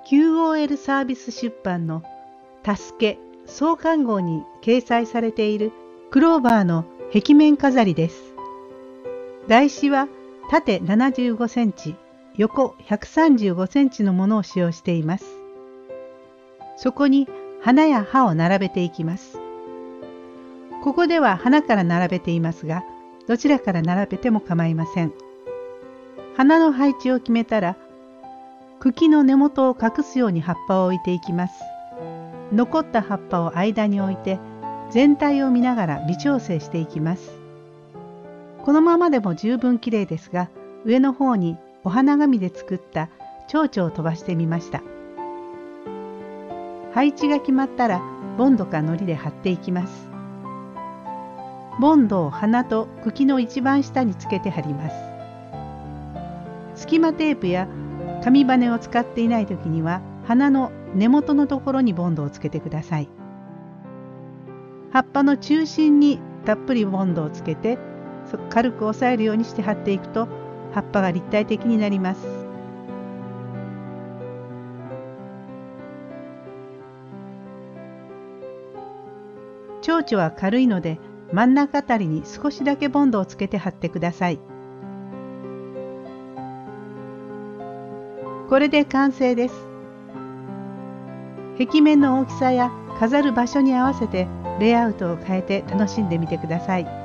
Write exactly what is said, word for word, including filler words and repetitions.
キューオーエル サービス出版のたすけ創刊号に掲載されているクローバーの壁面飾りです。台紙は縦ななじゅうごセンチ、横ひゃくさんじゅうごセンチのものを使用しています。そこに花や葉を並べていきます。ここでは花から並べていますが、どちらから並べても構いません。花の配置を決めたら、茎の根元を隠すように葉っぱを置いていきます。残った葉っぱを間に置いて、全体を見ながら微調整していきます。このままでも十分きれいですが、上の方にお花紙で作った蝶々を飛ばしてみました。配置が決まったら、ボンドか糊で貼っていきます。ボンドを花と茎の一番下につけて貼ります。隙間テープや紙バネを使っていないときには、花の根元のところにボンドをつけてください。葉っぱの中心にたっぷりボンドをつけて、軽く押さえるようにして貼っていくと、葉っぱが立体的になります。蝶々は軽いので、真ん中あたりに少しだけボンドをつけて貼ってください。これで完成です。壁面の大きさや飾る場所に合わせてレイアウトを変えて楽しんでみてください。